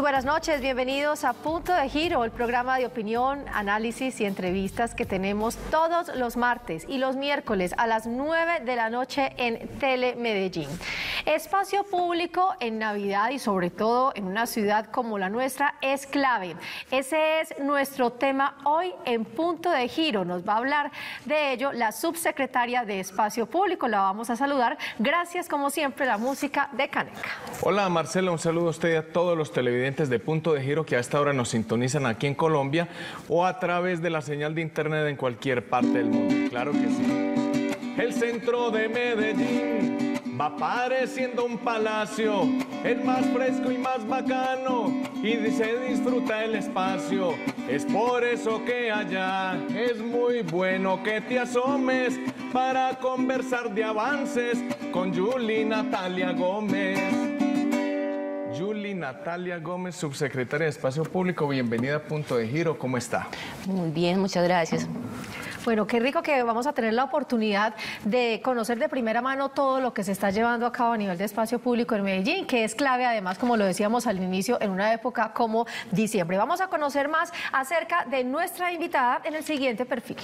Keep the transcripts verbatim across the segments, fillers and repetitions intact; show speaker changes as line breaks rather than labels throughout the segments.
buenas noches, bienvenidos a Punto de Giro, el programa de opinión, análisis y entrevistas que tenemos todos los martes y los miércoles a las nueve de la noche en Telemedellín. Espacio público en Navidad y sobre todo en una ciudad como la nuestra es clave. Ese es nuestro tema hoy en Punto de Giro. Nos va a hablar de ello la subsecretaria de Espacio Público. La vamos a saludar. Gracias, como siempre, la música de Caneca.
Hola Marcela, un saludo a usted y a todos los televidentes de Punto de Giro que a esta hora nos sintonizan aquí en Colombia o a través de la señal de internet en cualquier parte del mundo. Claro que sí. El centro de Medellín va pareciendo un palacio, el más fresco y más bacano, y se disfruta el espacio. Es por eso que allá es muy bueno que te asomes para conversar de avances con Yuli Natalia Gómez. Yuli Natalia Gómez, subsecretaria de Espacio Público, bienvenida a Punto de Giro, ¿cómo está?
Muy bien, muchas gracias.
Bueno, qué rico que vamos a tener la oportunidad de conocer de primera mano todo lo que se está llevando a cabo a nivel de espacio público en Medellín, que es clave además, como lo decíamos al inicio, en una época como diciembre. Vamos a conocer más acerca de nuestra invitada en el siguiente perfil.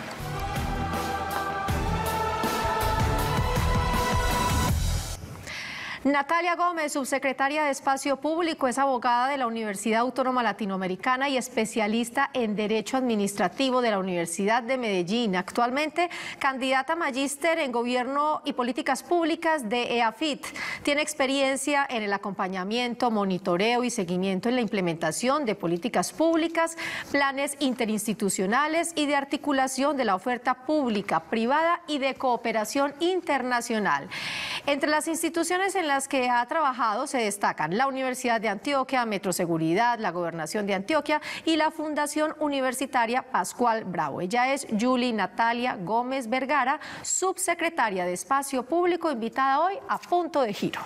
Natalia Gómez, subsecretaria de Espacio Público, es abogada de la Universidad Autónoma Latinoamericana y especialista en Derecho Administrativo de la Universidad de Medellín. Actualmente candidata a magíster en Gobierno y Políticas Públicas de E A F I T. Tiene experiencia en el acompañamiento, monitoreo y seguimiento en la implementación de políticas públicas, planes interinstitucionales y de articulación de la oferta pública, privada y de cooperación internacional. Entre las instituciones en las que ha trabajado se destacan la Universidad de Antioquia, Metroseguridad, la Gobernación de Antioquia y la Fundación Universitaria Pascual Bravo. Ella es Yuli Natalia Gómez Vergara, subsecretaria de Espacio Público, invitada hoy a Punto de Giro.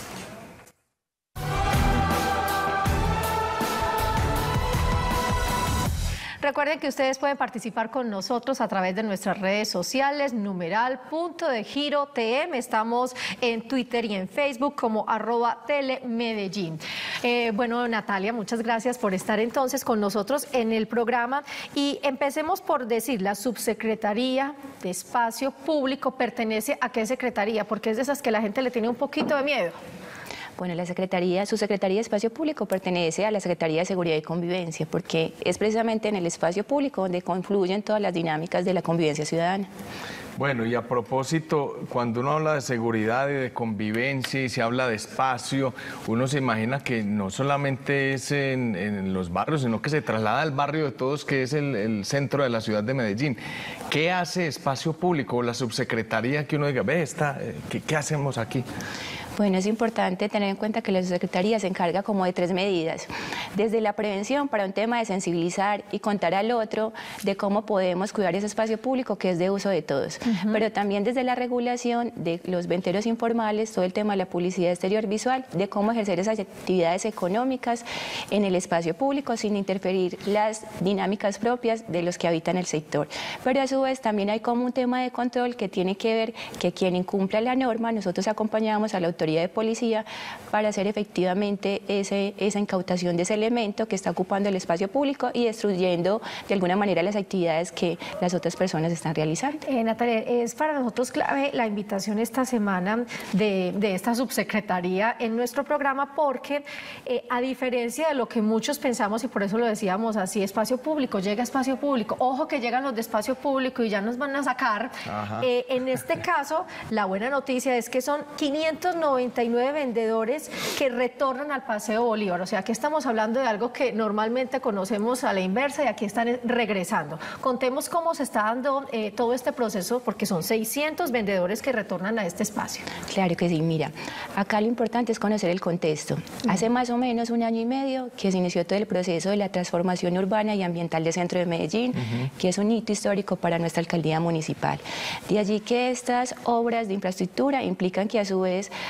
Recuerden que ustedes pueden participar con nosotros a través de nuestras redes sociales, numeral Punto de Giro T M. Estamos en Twitter y en Facebook como arroba Telemedellín. Eh, bueno, Natalia, muchas gracias por estar entonces con nosotros en el programa. Y empecemos por decir, la subsecretaría de Espacio Público pertenece a qué secretaría, porque es de esas que la gente le tiene un poquito de miedo.
Bueno, la Secretaría, su Secretaría de Espacio Público pertenece a la Secretaría de Seguridad y Convivencia, porque es precisamente en el espacio público donde confluyen todas las dinámicas de la convivencia ciudadana.
Bueno, y a propósito, cuando uno habla de seguridad y de convivencia y se habla de espacio, uno se imagina que no solamente es en, en los barrios, sino que se traslada al barrio de todos, que es el, el centro de la ciudad de Medellín. ¿Qué hace Espacio Público, la subsecretaría, que uno diga, ve, esta, ¿qué, qué hacemos aquí?
Bueno, es importante tener en cuenta que la Subsecretaría se encarga como de tres medidas. Desde la prevención para un tema de sensibilizar y contar al otro de cómo podemos cuidar ese espacio público que es de uso de todos. Uh-huh. Pero también desde la regulación de los venteros informales, todo el tema de la publicidad exterior visual, de cómo ejercer esas actividades económicas en el espacio público sin interferir las dinámicas propias de los que habitan el sector. Pero a su vez también hay como un tema de control que tiene que ver que quien incumpla la norma, nosotros acompañamos a la autoridad de policía para hacer efectivamente ese, esa incautación de ese elemento que está ocupando el espacio público y destruyendo de alguna manera las actividades que las otras personas están realizando.
Eh, Natalia, es para nosotros clave la invitación esta semana de, de esta subsecretaría en nuestro programa porque eh, a diferencia de lo que muchos pensamos y por eso lo decíamos así, espacio público, llega espacio público, ojo que llegan los de espacio público y ya nos van a sacar, eh, en este caso la buena noticia es que son quinientos noventa y nueve vendedores que retornan al Paseo Bolívar, o sea que estamos hablando de algo que normalmente conocemos a la inversa y aquí están regresando. Contemos cómo se está dando eh, todo este proceso porque son seiscientos vendedores que retornan a este espacio.
Claro que sí, mira, acá lo importante es conocer el contexto. Hace más o menos un año y medio que se inició todo el proceso de la transformación urbana y ambiental del centro de Medellín, uh-huh. que es un hito histórico para nuestra alcaldía municipal. De allí que estas obras de infraestructura implican que a su vez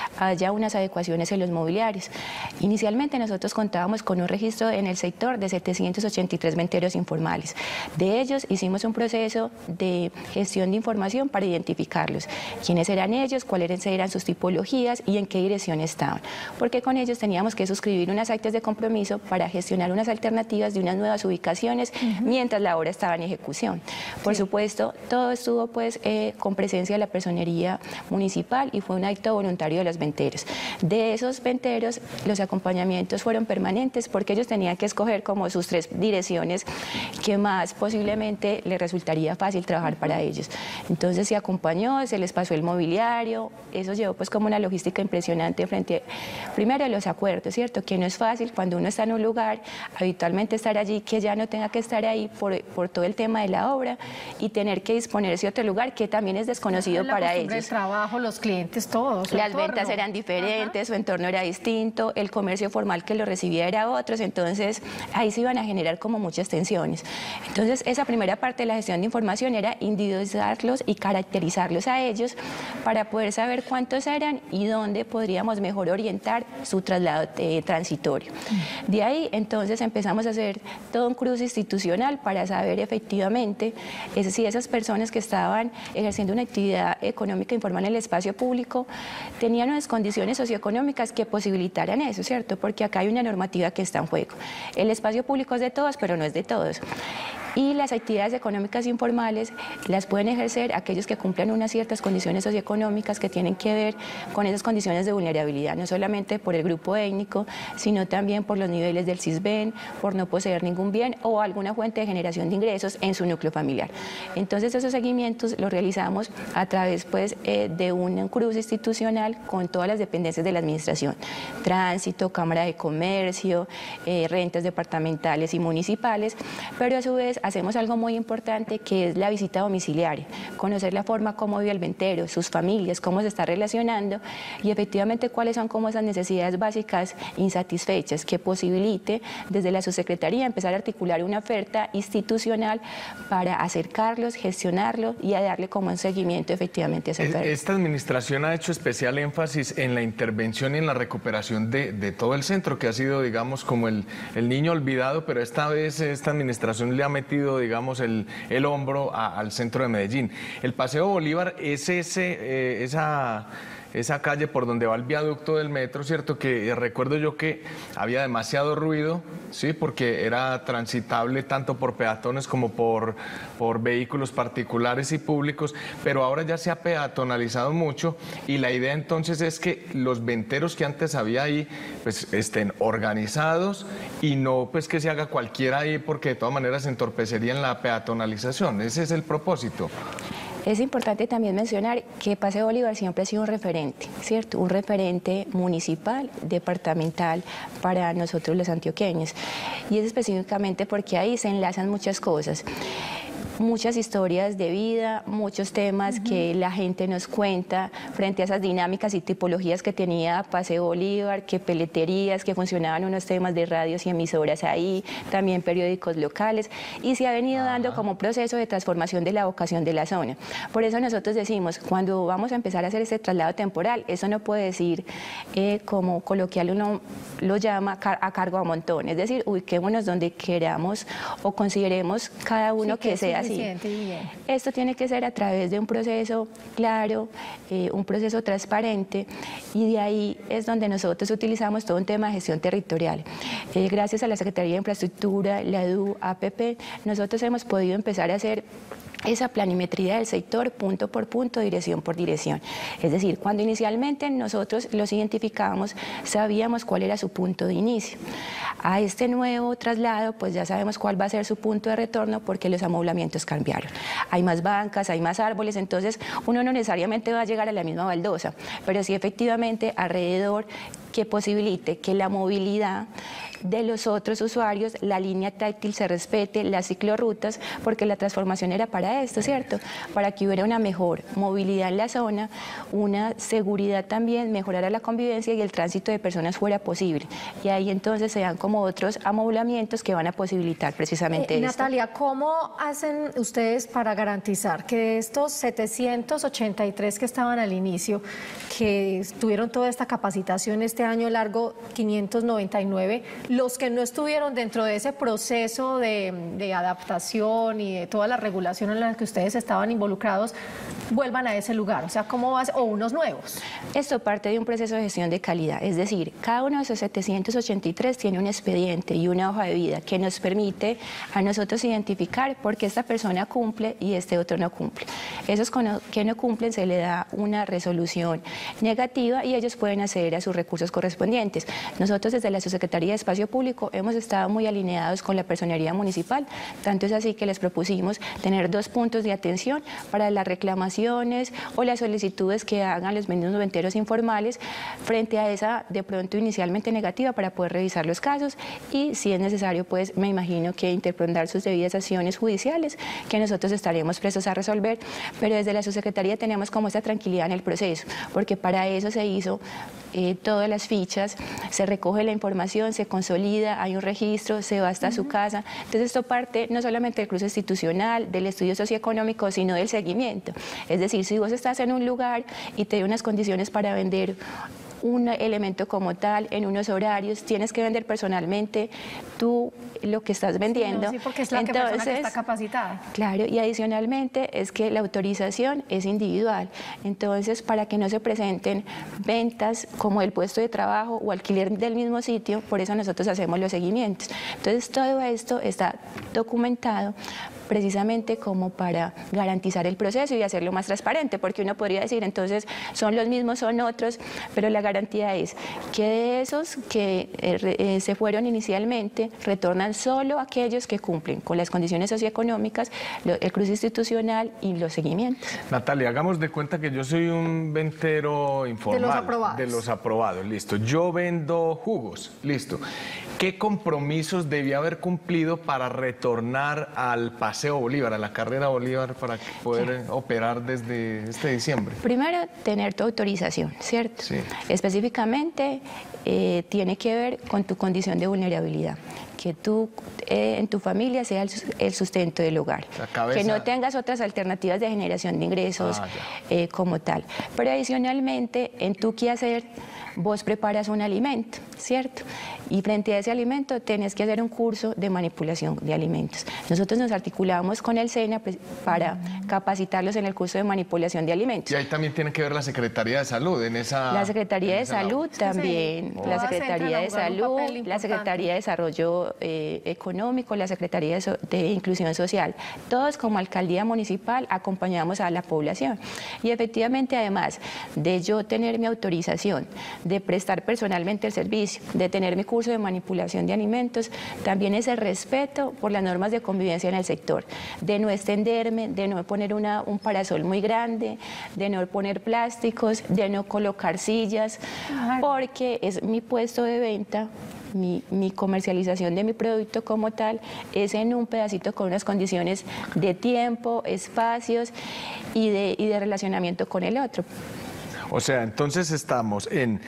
haya unas adecuaciones en los mobiliarios. Inicialmente nosotros contábamos con un registro en el sector de setecientos ochenta y tres venteros informales. De ellos hicimos un proceso de gestión de información para identificarlos, quiénes eran ellos, cuáles eran sus tipologías y en qué dirección estaban, porque con ellos teníamos que suscribir unas actas de compromiso para gestionar unas alternativas de unas nuevas ubicaciones uh-huh. mientras la obra estaba en ejecución. Por sí. supuesto, todo estuvo pues eh, con presencia de la personería municipal y fue un acto voluntario de los venteros. De esos venteros, los acompañamientos fueron permanentes porque ellos tenían que escoger como sus tres direcciones que más posiblemente les resultaría fácil trabajar para ellos. Entonces se acompañó, se les pasó el mobiliario, eso llevó pues como una logística impresionante frente, primero a los acuerdos, ¿cierto? Que no es fácil cuando uno está en un lugar, habitualmente estar allí, que ya no tenga que estar ahí por, por todo el tema de la obra y tener que disponerse de otro lugar que también es desconocido
la
para ellos.
El trabajo, los clientes, todos.
Las ventas eran diferentes, Ajá. su entorno era distinto, el comercio formal que lo recibía era otro, entonces ahí se iban a generar como muchas tensiones. Entonces esa primera parte de la gestión de información era individualizarlos y caracterizarlos a ellos para poder saber cuántos eran y dónde podríamos mejor orientar su traslado eh, transitorio. De ahí entonces empezamos a hacer todo un cruce institucional para saber efectivamente es, si esas personas que estaban ejerciendo una actividad económica informal en el espacio público tenían unas condiciones socioeconómicas que posibilitaran eso, ¿cierto? Porque acá hay una normativa que está en juego. El espacio público es de todos, pero no es de todos. Y las actividades económicas informales las pueden ejercer aquellos que cumplan unas ciertas condiciones socioeconómicas que tienen que ver con esas condiciones de vulnerabilidad, no solamente por el grupo étnico, sino también por los niveles del CISBEN, por no poseer ningún bien o alguna fuente de generación de ingresos en su núcleo familiar. Entonces esos seguimientos los realizamos a través pues, eh, de un cruce institucional con todas las dependencias de la administración, tránsito, Cámara de Comercio, eh, rentas departamentales y municipales, pero a su vez hacemos algo muy importante que es la visita domiciliaria, conocer la forma como vive el ventero, sus familias, cómo se está relacionando y efectivamente cuáles son como esas necesidades básicas insatisfechas que posibilite desde la subsecretaría empezar a articular una oferta institucional para acercarlos, gestionarlo y a darle como un seguimiento efectivamente a esa oferta.
Esta administración ha hecho especial énfasis en la intervención y en la recuperación de, de todo el centro, que ha sido, digamos, como el, el niño olvidado, pero esta vez esta administración le ha metido digamos, el, el hombro a, al centro de Medellín. El Paseo Bolívar es ese, eh, esa, esa calle por donde va el viaducto del metro, ¿cierto? Que eh, recuerdo yo que había demasiado ruido, ¿sí? Porque era transitable tanto por peatones como por, por vehículos particulares y públicos, pero ahora ya se ha peatonalizado mucho y la idea entonces es que los venteros que antes había ahí pues estén organizados y no pues que se haga cualquiera ahí porque de todas maneras entorpecerían la peatonalización. Ese es el propósito.
Es importante también mencionar que Paseo Bolívar siempre ha sido un referente, ¿cierto? Un referente municipal, departamental para nosotros los antioqueños. Y es específicamente porque ahí se enlazan muchas cosas. Muchas historias de vida, muchos temas uh-huh. que la gente nos cuenta frente a esas dinámicas y tipologías que tenía Paseo Bolívar, que peleterías, que funcionaban unos temas de radios y emisoras ahí, también periódicos locales, y se ha venido uh-huh. dando como un proceso de transformación de la vocación de la zona. Por eso nosotros decimos, cuando vamos a empezar a hacer este traslado temporal, eso no puede decir, eh, como coloquial uno lo llama, a cargo a montón, es decir, ubiquémonos donde queramos o consideremos cada uno sí, que, que sea así. Bien. Esto tiene que ser a través de un proceso claro, eh, un proceso transparente, y de ahí es donde nosotros utilizamos todo un tema de gestión territorial. Eh, gracias a la Secretaría de Infraestructura, la E D U, A P P, nosotros hemos podido empezar a hacer esa planimetría del sector punto por punto, dirección por dirección. Es decir, cuando inicialmente nosotros los identificábamos, sabíamos cuál era su punto de inicio. A este nuevo traslado, pues ya sabemos cuál va a ser su punto de retorno porque los amoblamientos cambiaron. Hay más bancas, hay más árboles, entonces uno no necesariamente va a llegar a la misma baldosa, pero sí efectivamente alrededor que posibilite que la movilidad de los otros usuarios, la línea táctil se respete, las ciclorrutas, porque la transformación era para esto, ¿cierto? Para que hubiera una mejor movilidad en la zona, una seguridad también, mejorara la convivencia y el tránsito de personas fuera posible. Y ahí entonces se dan como otros amoblamientos que van a posibilitar precisamente
eh,
esto.
Natalia, ¿cómo hacen ustedes para garantizar que de estos setecientos ochenta y tres que estaban al inicio, que tuvieron toda esta capacitación este año largo, quinientos noventa y nueve, los que no estuvieron dentro de ese proceso de, de adaptación y de toda la regulación en la que ustedes estaban involucrados, vuelvan a ese lugar? O sea, ¿cómo va a ser? O unos nuevos.
Esto parte de un proceso de gestión de calidad, es decir, cada uno de esos setecientos ochenta y tres tiene un expediente y una hoja de vida que nos permite a nosotros identificar por qué esta persona cumple y este otro no cumple. Esos que no cumplen se le da una resolución negativa y ellos pueden acceder a sus recursos correspondientes. Nosotros desde la Subsecretaría de Espacio Público hemos estado muy alineados con la personería municipal, tanto es así que les propusimos tener dos puntos de atención para las reclamaciones o las solicitudes que hagan los mismos venteros informales frente a esa de pronto inicialmente negativa, para poder revisar los casos y si es necesario, pues me imagino que interponer sus debidas acciones judiciales que nosotros estaremos prestos a resolver, pero desde la Subsecretaría tenemos como esa tranquilidad en el proceso, porque para eso se hizo eh, todas las fichas, se recoge la información, se consolida, hay un registro, se va hasta uh-huh. su casa. Entonces esto parte no solamente del cruce institucional, del estudio socioeconómico, sino del seguimiento. Es decir, si vos estás en un lugar y te dio unas condiciones para vender un elemento como tal, en unos horarios, tienes que vender personalmente tú lo que estás vendiendo.
Sí, no, sí, porque es la
Entonces,
persona que está capacitada.
Claro, y adicionalmente es que la autorización es individual. Entonces, para que no se presenten ventas como el puesto de trabajo o alquiler del mismo sitio, por eso nosotros hacemos los seguimientos. Entonces, todo esto está documentado precisamente como para garantizar el proceso y hacerlo más transparente, porque uno podría decir, entonces, son los mismos, son otros, pero la garantía es que de esos que eh, eh, se fueron inicialmente, retornan solo aquellos que cumplen con las condiciones socioeconómicas, lo, el cruce institucional y los seguimientos.
Natalia, hagamos de cuenta que yo soy un ventero informal.
De los aprobados.
De los aprobados, listo. Yo vendo jugos, listo. ¿Qué compromisos debía haber cumplido para retornar al Paseo Bolívar, a la carrera Bolívar, para poder sí. operar desde este diciembre?
Primero, tener tu autorización, ¿cierto?
Sí.
Específicamente, eh, tiene que ver con tu condición de vulnerabilidad. Que tú eh, en tu familia sea el, el sustento del hogar, cabeza... que no tengas otras alternativas de generación de ingresos ah, eh, como tal. Pero adicionalmente, en tu quehacer, vos preparas un alimento, ¿cierto? Y frente a ese alimento tienes que hacer un curso de manipulación de alimentos. Nosotros nos articulamos con el SENA para capacitarlos en el curso de manipulación de alimentos.
Y ahí también tiene que ver la Secretaría de Salud en esa...
La Secretaría de Salud también,
sí,
la Secretaría de Salud, la Secretaría de Desarrollo eh, Económico, la Secretaría de, so de Inclusión Social. Todos como alcaldía municipal acompañamos a la población. Y efectivamente, además de yo tener mi autorización, de prestar personalmente el servicio, de tener mi curso de manipulación de alimentos, también ese respeto por las normas de convivencia en el sector, de no extenderme, de no poner una, un parasol muy grande, de no poner plásticos, de no colocar sillas, porque es mi puesto de venta. Mi, mi comercialización de mi producto como tal es en un pedacito con unas condiciones de tiempo, espacios y de, y de relacionamiento con el otro.
O sea, entonces estamos en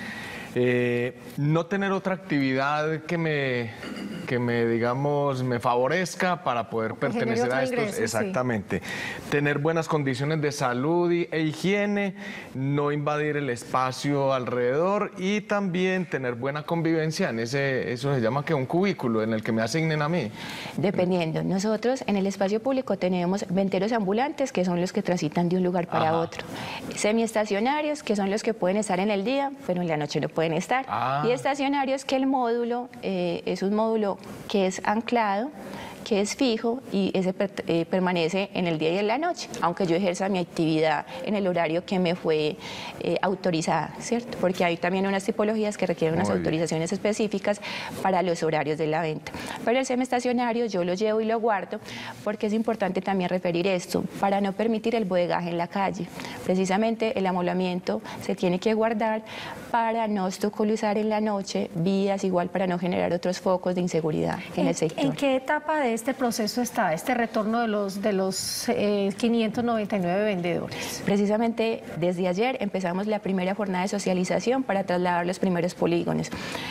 eh, no tener otra actividad que me, que me, digamos, me favorezca para poder pertenecer a estos. Ingreso, exactamente. Sí. Tener buenas condiciones de salud y, e higiene, no invadir el espacio alrededor y también tener buena convivencia en ese, eso se llama que un cubículo en el que me asignen a mí.
Dependiendo. Nosotros en el espacio público tenemos venteros ambulantes, que son los que transitan de un lugar para Ajá. otro. Semiestacionarios, que son los que pueden estar en el día, pero en la noche no pueden estar.
Ah.
Y estacionarios, que el módulo eh, es un módulo que es anclado, que es fijo y ese per, eh, permanece en el día y en la noche, aunque yo ejerza mi actividad en el horario que me fue eh, autorizada, ¿cierto? Porque hay también unas tipologías que requieren unas autorizaciones específicas para los horarios de la venta. Pero el semiestacionario yo lo llevo y lo guardo porque es importante también referir esto, para no permitir el bodegaje en la calle. Precisamente el amoblamiento se tiene que guardar para no obstaculizar en la noche vías, igual para no generar otros focos de inseguridad en, en el sector.
¿En qué etapa de este proceso está este retorno de los, de los eh, quinientos noventa y nueve vendedores?
Precisamente desde ayer empezamos la primera jornada de socialización para trasladar los primeros polígonos.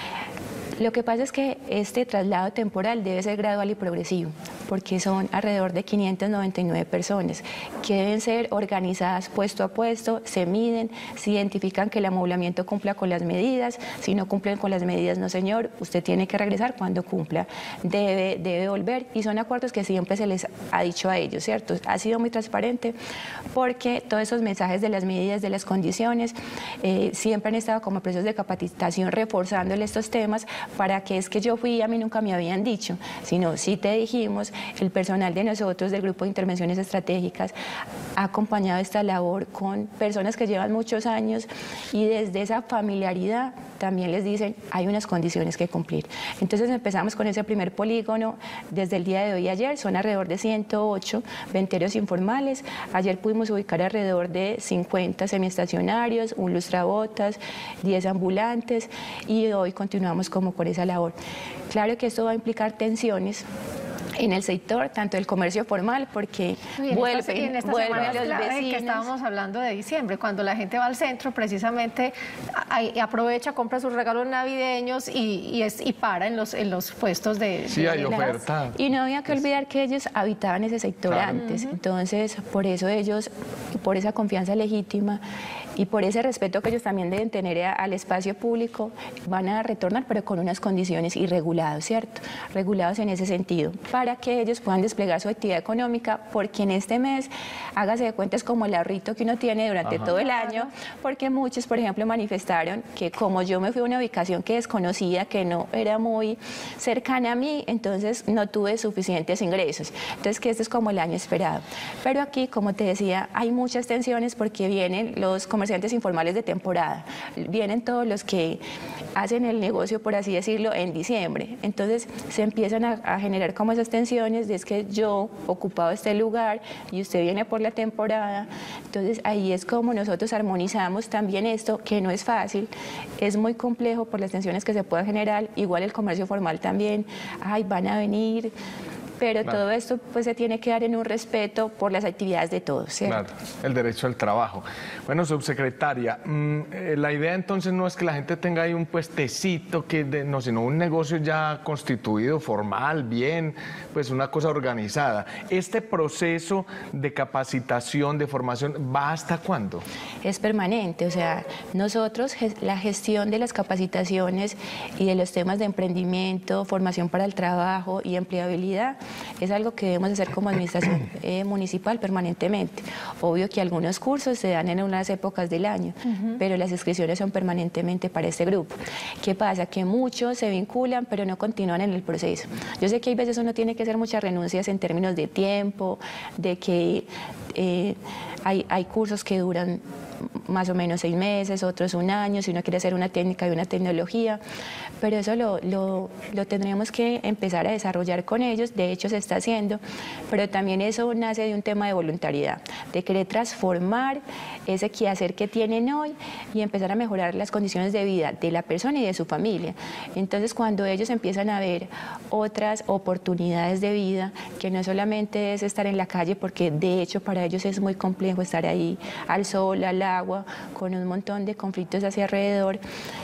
Lo que pasa es que este traslado temporal debe ser gradual y progresivo, porque son alrededor de quinientas noventa y nueve personas que deben ser organizadas puesto a puesto, se miden, se identifican que el amoblamiento cumpla con las medidas. Si no cumplen con las medidas, no señor, usted tiene que regresar cuando cumpla, debe, debe volver, y son acuerdos que siempre se les ha dicho a ellos, ¿cierto? Ha sido muy transparente porque todos esos mensajes de las medidas, de las condiciones, eh, siempre han estado como procesos de capacitación reforzándole estos temas, para que es que yo fui y a mí nunca me habían dicho, sino sí te dijimos, el personal de nosotros del Grupo de Intervenciones Estratégicas ha acompañado esta labor con personas que llevan muchos años y desde esa familiaridad también les dicen hay unas condiciones que cumplir. Entonces empezamos con ese primer polígono desde el día de hoy. Ayer son alrededor de ciento ocho venteros informales, ayer pudimos ubicar alrededor de cincuenta semiestacionarios, un lustrabotas, diez ambulantes, y hoy continuamos como con esa labor. Claro que esto va a implicar tensiones en el sector, tanto del comercio formal, porque vuelven, vuelven los vecinos.
Que estábamos hablando de diciembre, cuando la gente va al centro, precisamente ahí aprovecha, compra sus regalos navideños y, y, es, y para en los, en los puestos de...
Sí,
de,
hay
de
oferta.
Las, y no había que olvidar que ellos habitaban ese sector claro. antes, uh-huh. Entonces, por eso ellos, por esa confianza legítima y por ese respeto que ellos también deben tener a, al espacio público, van a retornar, pero con unas condiciones y regulados, ¿cierto? Regulados en ese sentido, para que ellos puedan desplegar su actividad económica, porque en este mes, hágase de cuenta, es como el ahorrito que uno tiene durante Ajá. todo el año, porque muchos, por ejemplo, manifestaron que como yo me fui a una ubicación que desconocía, que no era muy cercana a mí, entonces no tuve suficientes ingresos. Entonces, que este es como el año esperado. Pero aquí, como te decía, hay muchas tensiones porque vienen los comerciantes informales de temporada, vienen todos los que hacen el negocio, por así decirlo, en diciembre. Entonces, se empiezan a, a generar como esas tensiones de es que yo ocupado este lugar y usted viene por la temporada. Entonces, ahí es como nosotros armonizamos también esto, que no es fácil, es muy complejo por las tensiones que se puedan generar. Igual el comercio formal también, ay, van a venir, pero claro. todo esto pues se tiene que dar en un respeto por las actividades de todos, ¿cierto?
Claro, el derecho al trabajo. Bueno, subsecretaria, mmm, eh, la idea entonces no es que la gente tenga ahí un puestecito, que de, no, sino un negocio ya constituido, formal, bien, pues una cosa organizada. ¿Este proceso de capacitación, de formación, va hasta cuándo?
Es permanente, o sea, nosotros la gestión de las capacitaciones y de los temas de emprendimiento, formación para el trabajo y empleabilidad, es algo que debemos hacer como administración eh, municipal permanentemente. Obvio que algunos cursos se dan en unas épocas del año, uh-huh. pero las inscripciones son permanentemente para este grupo. ¿Qué pasa? Que muchos se vinculan, pero no continúan en el proceso. Yo sé que hay veces uno tiene que hacer muchas renuncias en términos de tiempo, de que eh, hay, hay cursos que duran más o menos seis meses, otros un año, si uno quiere hacer una técnica y una tecnología, pero eso lo, lo, lo tendríamos que empezar a desarrollar con ellos. De hecho se está haciendo, pero también eso nace de un tema de voluntariedad, de querer transformar ese quehacer que tienen hoy y empezar a mejorar las condiciones de vida de la persona y de su familia. Entonces, cuando ellos empiezan a ver otras oportunidades de vida, que no solamente es estar en la calle, porque de hecho para ellos es muy complejo estar ahí al sol, al agua, con un montón de conflictos hacia alrededor,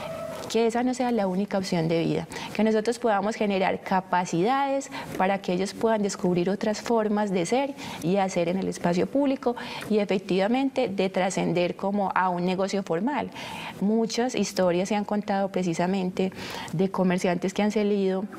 que esa no sea la única opción de vida, que nosotros podamos generar capacidades para que ellos puedan descubrir otras formas de ser y hacer en el espacio público y efectivamente de trascender como a un negocio formal. Muchas historias se han contado precisamente de comerciantes que han salido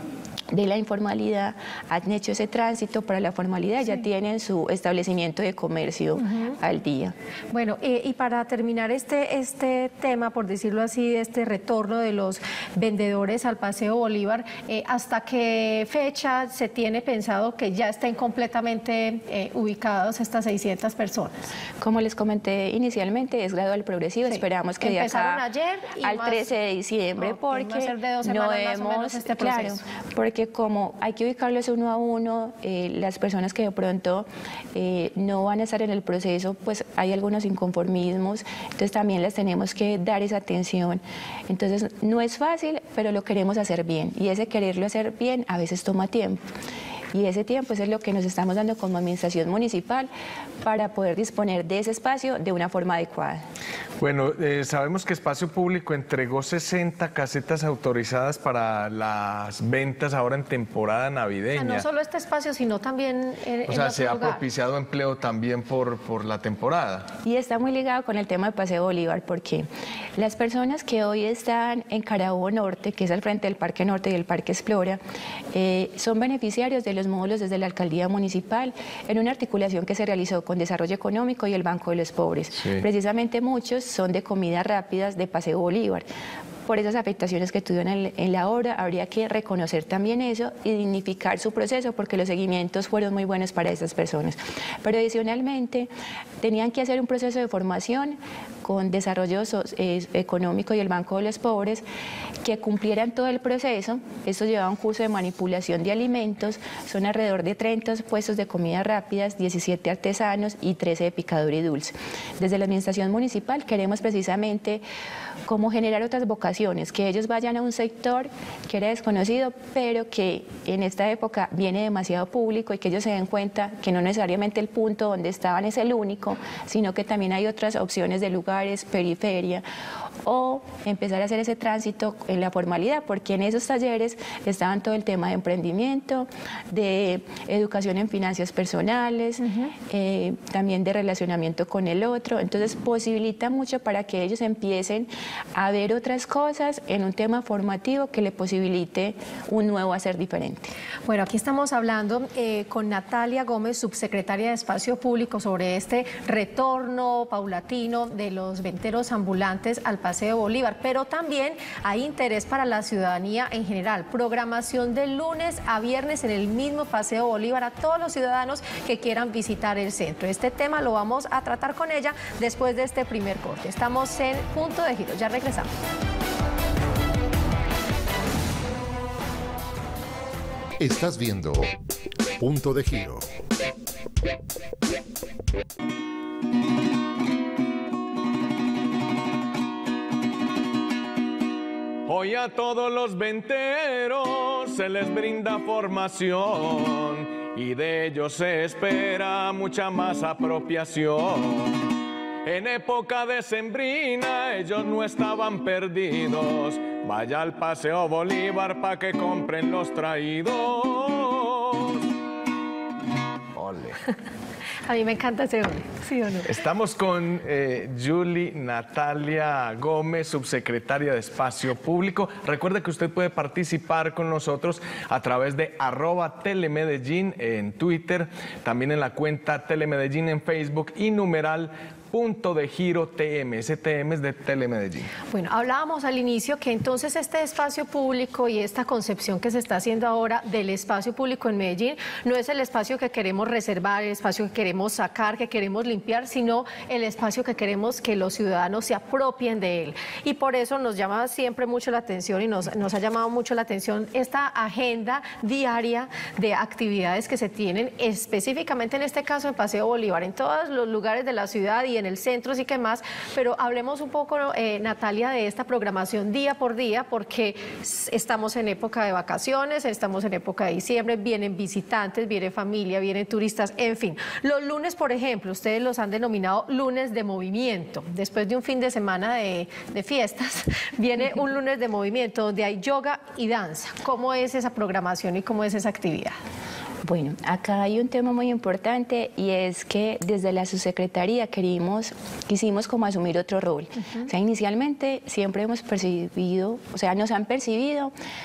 de la informalidad han hecho ese tránsito para la formalidad, sí. ya tienen su establecimiento de comercio uh-huh. al día.
Bueno, eh, y para terminar este, este tema, por decirlo así, de este retorno de los vendedores al Paseo Bolívar, eh, ¿hasta qué fecha se tiene pensado que ya estén completamente eh, ubicados estas seiscientas personas?
Como les comenté inicialmente, es gradual progresivo, sí. esperamos que
Empezaron
de acá
ayer y
al
más,
trece de diciembre,
okay,
porque
de dos
no
hemos, más o menos este
claro, porque como hay que ubicarlos uno a uno, eh, las personas que de pronto eh, no van a estar en el proceso, pues hay algunos inconformismos, entonces también les tenemos que dar esa atención. Entonces no es fácil, pero lo queremos hacer bien, y ese quererlo hacer bien a veces toma tiempo. Y ese tiempo es lo que nos estamos dando como administración municipal para poder disponer de ese espacio de una forma adecuada.
Bueno, eh, sabemos que Espacio Público entregó sesenta casetas autorizadas para las ventas ahora en temporada navideña.
O sea, no solo este espacio, sino también en,
o sea,
en
se ha
lugar.
propiciado empleo también por, por la temporada.
Y está muy ligado con el tema de Paseo Bolívar, porque las personas que hoy están en Carabobo Norte, que es al frente del Parque Norte y el Parque Explora, eh, son beneficiarios de los módulos desde la Alcaldía Municipal en una articulación que se realizó con Desarrollo Económico y el Banco de los Pobres. Sí. Precisamente muchos son de comidas rápidas de Paseo Bolívar. Por esas afectaciones que tuvieron en, en la obra, habría que reconocer también eso y dignificar su proceso, porque los seguimientos fueron muy buenos para esas personas. Pero adicionalmente, tenían que hacer un proceso de formación con Desarrollo eh, Económico y el Banco de los Pobres, que cumplieran todo el proceso. Esto lleva un curso de manipulación de alimentos, son alrededor de treinta puestos de comidas rápidas, diecisiete artesanos y trece de picadura y dulce. Desde la Administración Municipal queremos precisamente cómo generar otras vocaciones, que ellos vayan a un sector que era desconocido, pero que en esta época viene demasiado público, y que ellos se den cuenta que no necesariamente el punto donde estaban es el único, sino que también hay otras opciones de lugares, periferia, o empezar a hacer ese tránsito en la formalidad, porque en esos talleres estaban todo el tema de emprendimiento, de educación en finanzas personales, uh-huh. eh, también de relacionamiento con el otro. Entonces posibilita mucho para que ellos empiecen a ver otras cosas en un tema formativo que le posibilite un nuevo hacer diferente.
Bueno, aquí estamos hablando eh, con Natalia Gómez, subsecretaria de Espacio Público, sobre este retorno paulatino de los venteros ambulantes al Paseo Bolívar, pero también hay interés para la ciudadanía en general. Programación de lunes a viernes en el mismo Paseo Bolívar a todos los ciudadanos que quieran visitar el centro. Este tema lo vamos a tratar con ella después de este primer corte. Estamos en Punto de Giro, ya regresamos.
Estás viendo Punto de Giro.
Hoy a todos los venteros se les brinda formación y de ellos se espera mucha más apropiación. En época decembrina ellos no estaban perdidos. Vaya al Paseo Bolívar pa' que compren los traídos. Ole.
A mí me encanta ese hombre, ¿sí o no?
Estamos con eh, Julie Natalia Gómez, subsecretaria de Espacio Público. Recuerde que usted puede participar con nosotros a través de arroba Telemedellín en Twitter, también en la cuenta Telemedellín en Facebook y numeral Punto de Giro T M, ese T M es de Telemedellín.
Bueno, hablábamos al inicio que entonces este espacio público y esta concepción que se está haciendo ahora del espacio público en Medellín no es el espacio que queremos reservar, el espacio que queremos sacar, que queremos limpiar, sino el espacio que queremos que los ciudadanos se apropien de él. Y por eso nos llama siempre mucho la atención y nos, nos ha llamado mucho la atención esta agenda diaria de actividades que se tienen específicamente en este caso en Paseo Bolívar, en todos los lugares de la ciudad y en el centro, sí que más, pero hablemos un poco, eh, Natalia, de esta programación día por día, porque estamos en época de vacaciones, estamos en época de diciembre, vienen visitantes, viene familia, vienen turistas, en fin. Los lunes, por ejemplo, ustedes los han denominado lunes de movimiento. Después de un fin de semana de, de fiestas, viene un lunes de movimiento donde hay yoga y danza. ¿Cómo es esa programación y cómo es esa actividad?
Bueno, acá hay un tema muy importante y es que desde la subsecretaría querimos, quisimos como asumir otro rol. Uh-huh. O sea, inicialmente siempre hemos percibido, o sea, nos han percibido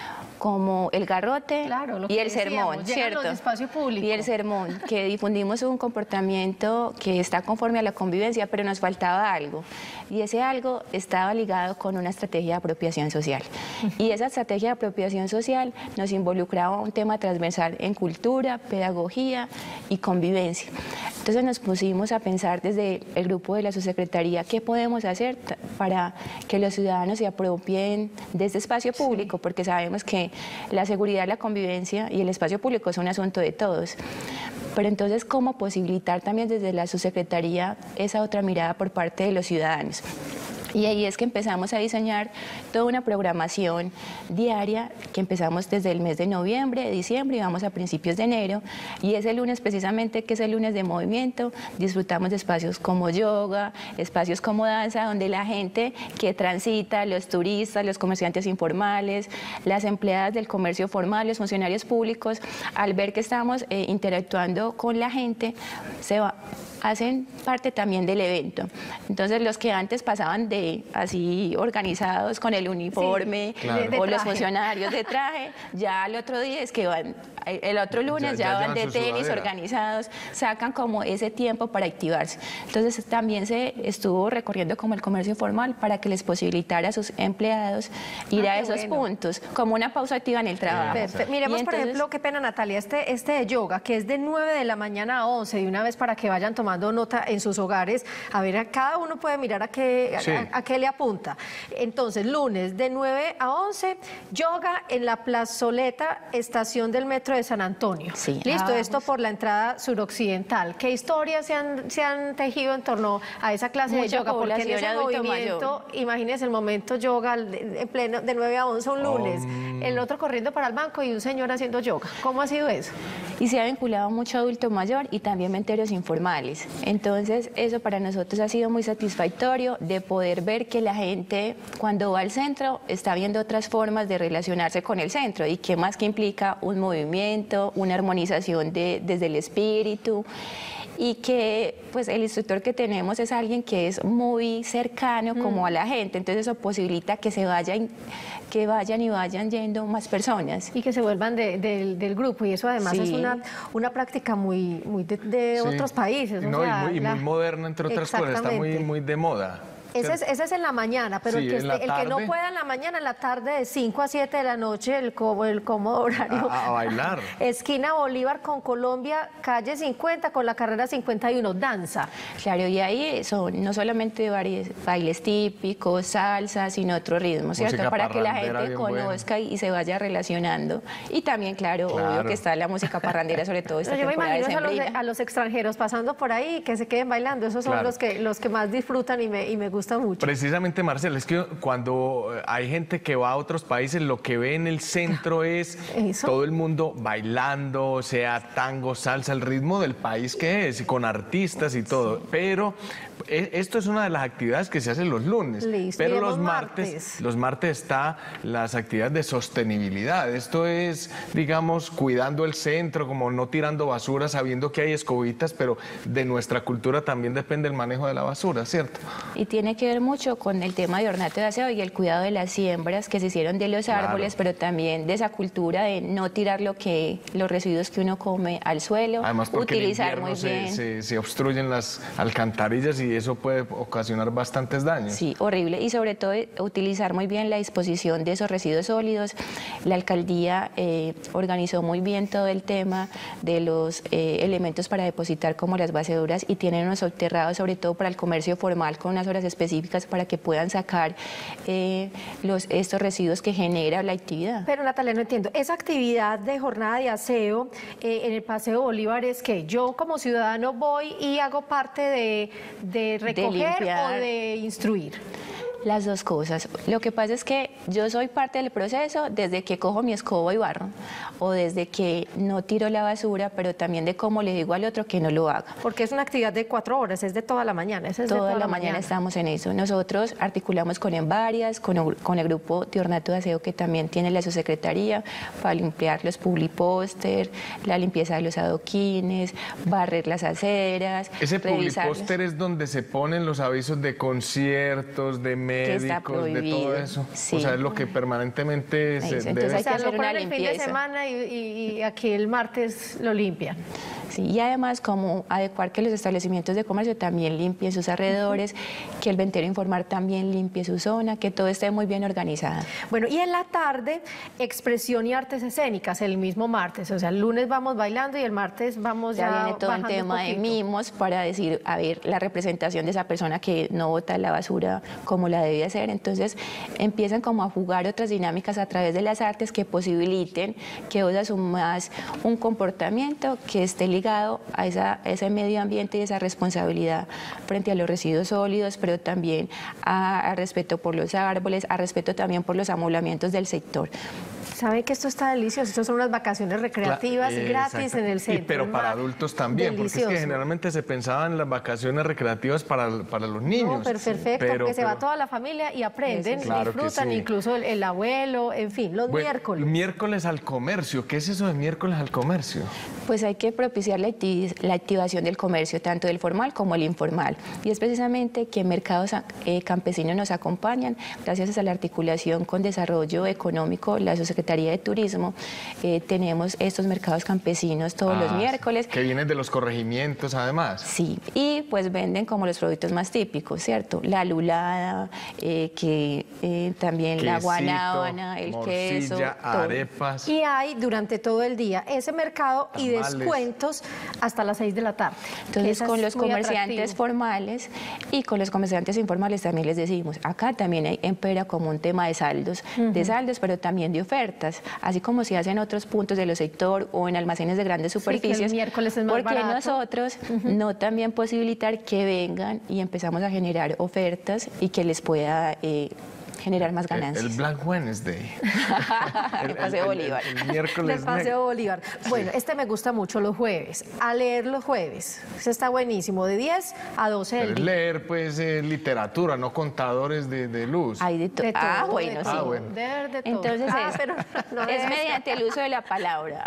como el garrote
Claro, lo
y
que
el
decíamos,
sermón,
llegan
¿cierto?
los de espacio público.
Y el sermón, que difundimos un comportamiento que está conforme a la convivencia, pero nos faltaba algo. Y ese algo estaba ligado con una estrategia de apropiación social. Y esa estrategia de apropiación social nos involucraba un tema transversal en cultura, pedagogía y convivencia. Entonces nos pusimos a pensar desde el grupo de la subsecretaría qué podemos hacer para que los ciudadanos se apropien de este espacio público, porque sabemos que la seguridad, la convivencia y el espacio público es un asunto de todos. Pero entonces, ¿cómo posibilitar también desde la subsecretaría esa otra mirada por parte de los ciudadanos? Y ahí es que empezamos a diseñar toda una programación diaria que empezamos desde el mes de noviembre, diciembre y vamos a principios de enero. Y ese lunes precisamente, que es el lunes de movimiento, disfrutamos de espacios como yoga, espacios como danza, donde la gente que transita, los turistas, los comerciantes informales, las empleadas del comercio formal, los funcionarios públicos, al ver que estamos eh, interactuando con la gente, se va... hacen parte también del evento. Entonces, los que antes pasaban de así organizados con el uniforme,
sí, claro.
o los funcionarios de traje, ya el otro día es que van, el otro lunes ya, ya, ya van de tenis sudadera. Organizados, sacan como ese tiempo para activarse. Entonces, también se estuvo recorriendo como el comercio formal para que les posibilitara a sus empleados ir ah, a esos bueno. puntos, como una pausa activa en el trabajo.
Perfecto. Miremos, entonces, por ejemplo, qué pena, Natalia, este, este de yoga, que es de nueve de la mañana a once, de una vez para que vayan tomando nota en sus hogares, a ver, a cada uno puede mirar a qué, sí. a, a qué le apunta. Entonces, lunes de nueve a once, yoga en la plazoleta estación del metro de San Antonio.
Sí.
Listo,
Ah,
esto por la entrada suroccidental. ¿Qué historias se han, se han tejido en torno a esa clase
Mucha
de yoga? Porque en ese movimiento, imagínense el momento yoga en pleno de nueve a once un lunes, um... el otro corriendo para el banco y un señor haciendo yoga. ¿Cómo ha sido eso?
Y se ha vinculado mucho adulto mayor y también menteros informales. Entonces, eso para nosotros ha sido muy satisfactorio de poder ver que la gente, cuando va al centro, está viendo otras formas de relacionarse con el centro y que más que implica un movimiento, una armonización de, desde el espíritu, y que pues el instructor que tenemos es alguien que es muy cercano como mm. a la gente, entonces eso posibilita que se vayan, que vayan y vayan yendo más personas.
Y que se vuelvan de, de, del grupo, y eso además sí. es una, una práctica muy, muy de, de sí. otros países.
No,
o sea,
y, muy,
la...
y muy moderna, entre otras cosas, está muy, muy de moda.
Ese es, ese es en la mañana, pero
sí,
el, que esté, el que no pueda en la mañana, en la tarde de cinco a siete de la noche, el, el cómodo horario.
A, a bailar.
Esquina Bolívar con Colombia, calle cincuenta con la carrera cincuenta y uno, danza.
Claro, y ahí son no solamente bailes, bailes típicos, salsa, sino otros ritmos, ¿cierto?
Música
para que la gente conozca
buena.
Y se vaya relacionando. Y también, claro, claro, obvio que está la música parrandera, sobre todo esta
no,
temporada
yo me imagino
decembrina.
a los, a los extranjeros pasando por ahí que se queden bailando, esos son claro. los, que, los que más disfrutan y me, y me gusta mucho.
Precisamente, Marcela, es que cuando hay gente que va a otros países, lo que ve en el centro es ¿Eso? todo el mundo bailando, sea tango, salsa, el ritmo del país que es, con artistas y todo. Sí. Pero esto es una de las actividades que se hacen los lunes.
Listo.
Pero
Miremos
los martes,
martes,
los martes está las actividades de sostenibilidad. Esto es, digamos, cuidando el centro, como no tirando basura, sabiendo que hay escobitas, pero de nuestra cultura también depende el manejo de la basura, ¿cierto?
Y tiene que ver mucho con el tema de ornato de aseo y el cuidado de las siembras que se hicieron de los claro. árboles, pero también de esa cultura de no tirar lo que los residuos que uno come al suelo.
Además, porque
utilizar
en
muy
se,
bien.
Se, se obstruyen las alcantarillas y eso puede ocasionar bastantes daños.
Sí, horrible. Y sobre todo utilizar muy bien la disposición de esos residuos sólidos. La alcaldía eh, organizó muy bien todo el tema de los eh, elementos para depositar como las baseduras y tienen unos subterrados, sobre todo para el comercio formal, con unas horas específicas para que puedan sacar eh, los, estos residuos que genera la actividad.
Pero Natalia, no entiendo, esa actividad de jornada de aseo eh, en el Paseo Bolívar es que yo como ciudadano voy y hago parte de, de recoger de o de instruir.
Las dos cosas. Lo que pasa es que yo soy parte del proceso desde que cojo mi escoba y barro, o desde que no tiro la basura, pero también de cómo le digo al otro que no lo haga.
Porque es una actividad de cuatro horas, es de toda la mañana. Es
toda,
de toda
la,
la
mañana,
mañana
estamos en eso. Nosotros articulamos con Envarias, con, con el grupo de ornato de aseo que también tiene la subsecretaría para limpiar los publipóster, la limpieza de los adoquines, barrer las aceras.
Ese publipóster es donde se ponen los avisos de conciertos, de médicos, de todo eso.
Sí.
O sea, es lo que permanentemente se
Entonces
debe...
hay que
O sea,
hacer
lo
una
ponen el fin de
limpieza.
semana y, y- y aquí el martes lo limpian.
Sí, y además como adecuar que los establecimientos de comercio también limpien sus alrededores, que el ventero informal también limpie su zona, que todo esté muy bien organizado.
Bueno, y en la tarde, expresión y artes escénicas, el mismo martes. O sea, el lunes vamos bailando y el martes vamos ya,
Ya viene todo el
bajando un
tema de
poquito.
mimos para decir, a ver, la representación de esa persona que no bota la basura como la debe hacer. Entonces empiezan como a jugar otras dinámicas a través de las artes que posibiliten que vos asumas un comportamiento que esté ligado a, esa, a ese medio ambiente y esa responsabilidad frente a los residuos sólidos, pero también a, a respeto por los árboles, a respeto también por los amoblamientos del sector.
¿Saben que esto está delicioso? Estas son unas vacaciones recreativas
Cla-
gratis
exacto.
en el
Y,
centro.
pero para
Mar-
adultos también, porque es
Delicioso.
que generalmente se pensaba en las vacaciones recreativas para, para los niños.
No, pero perfecto,
pero-
porque se va
pero-
toda la familia y aprenden,
Eso sí. Claro que
disfrutan,
sí.
incluso el, el abuelo, en fin, los
Bueno,
miércoles.
Miércoles al comercio. ¿Qué es eso de miércoles al comercio?
Pues hay que propiciar la, acti- la activación del comercio, tanto del formal como el informal. Y es precisamente que mercados eh, campesinos nos acompañan, gracias a la articulación con desarrollo económico, la Subsecretaría de Turismo, eh, tenemos estos mercados campesinos todos los
Ah,
miércoles.
Que vienen de los corregimientos, además.
Sí, y pues venden como los productos más típicos, ¿cierto? La lulada, eh, que eh, también la
Quesito,
guanábana, el queso,
morcilla,
todo.
arepas.
Y hay durante todo el día ese mercado y
Tamales.
descuentos hasta las seis de la tarde. que
Entonces,
esa
con
es
los
muy
comerciantes
atractivo.
formales y con los comerciantes informales también les decimos, acá también hay empera como un tema de saldos, de saldos, pero también de ofertas, así como se hace en otros puntos del sector o en almacenes de grandes
Sí, que
superficies.
el miércoles es más
¿Por qué
barato?
nosotros no también posibilitar que vengan y empezamos a generar ofertas y que les pueda eh, generar más
El,
ganancias?
el Black Wednesday.
El Paseo Bolívar.
El, el miércoles.
Del Paseo Bolívar. Bueno, este me gusta mucho, los jueves. A leer los jueves. Este está buenísimo, de diez a doce
Pero
del
es
día.
leer, pues, eh, literatura, no contadores de, de luz.
Hay de, to-
De todo,
ah,
de
bueno,
todo,
sí.
Ah, bueno.
de ver de todo.
Entonces
Ah,
es,
pero no
es
de
mediante el uso de la palabra.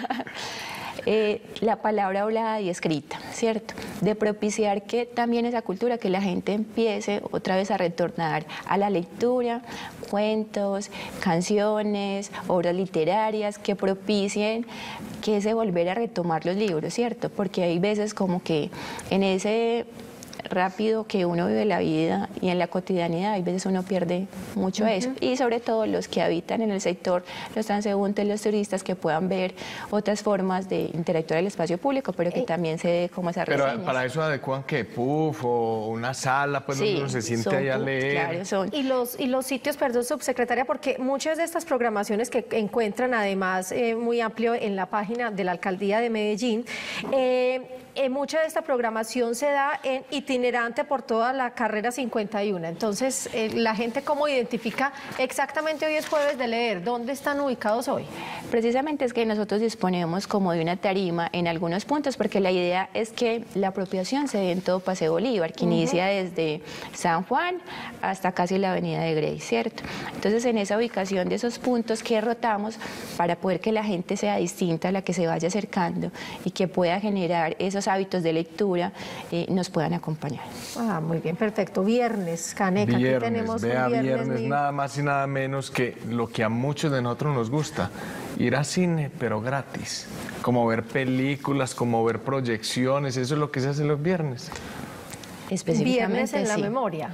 Eh, la palabra hablada y escrita, ¿cierto? De propiciar que también esa cultura, que la gente empiece otra vez a retornar a la lectura, cuentos, canciones, obras literarias que propicien que se volver a retomar los libros, ¿cierto? Porque hay veces como que en ese rápido que uno vive la vida y en la cotidianidad, hay veces uno pierde mucho eso. Y sobre todo los que habitan en el sector, los transeúntes, los turistas, que puedan ver otras formas de interactuar el espacio público, pero que
Eh,
también se dé como esas
Pero
reseñas.
para eso adecuan que puff o una sala, pues donde
Sí,
uno se siente
son
ahí a
pu-
leer.
Claro, son
Y los, y los sitios, perdón, subsecretaria, porque muchas de estas programaciones que encuentran además eh, muy amplio en la página de la Alcaldía de Medellín, eh, eh, mucha de esta programación se da en itinerante por toda la carrera cincuenta y uno. Entonces, eh, la gente cómo identifica exactamente, hoy es jueves de leer, ¿dónde están ubicados hoy?
Precisamente es que nosotros disponemos como de una tarima en algunos puntos, porque la idea es que la apropiación se dé en todo Paseo Bolívar, que inicia desde San Juan hasta casi la avenida de Grey, ¿cierto? Entonces, en esa ubicación de esos puntos que rotamos, para poder que la gente sea distinta a la que se vaya acercando y que pueda generar esos hábitos de lectura, eh, nos puedan acompañar.
Ah, muy bien, perfecto. Viernes, Caneca,
Viernes,
aquí tenemos
vea
un viernes.
viernes,
muy-
nada más y nada menos que lo que a muchos de nosotros nos gusta, ir a cine, pero gratis. Como ver películas, como ver proyecciones, eso es lo que se hace los viernes.
Específicamente,
Viernes en la
sí.
memoria.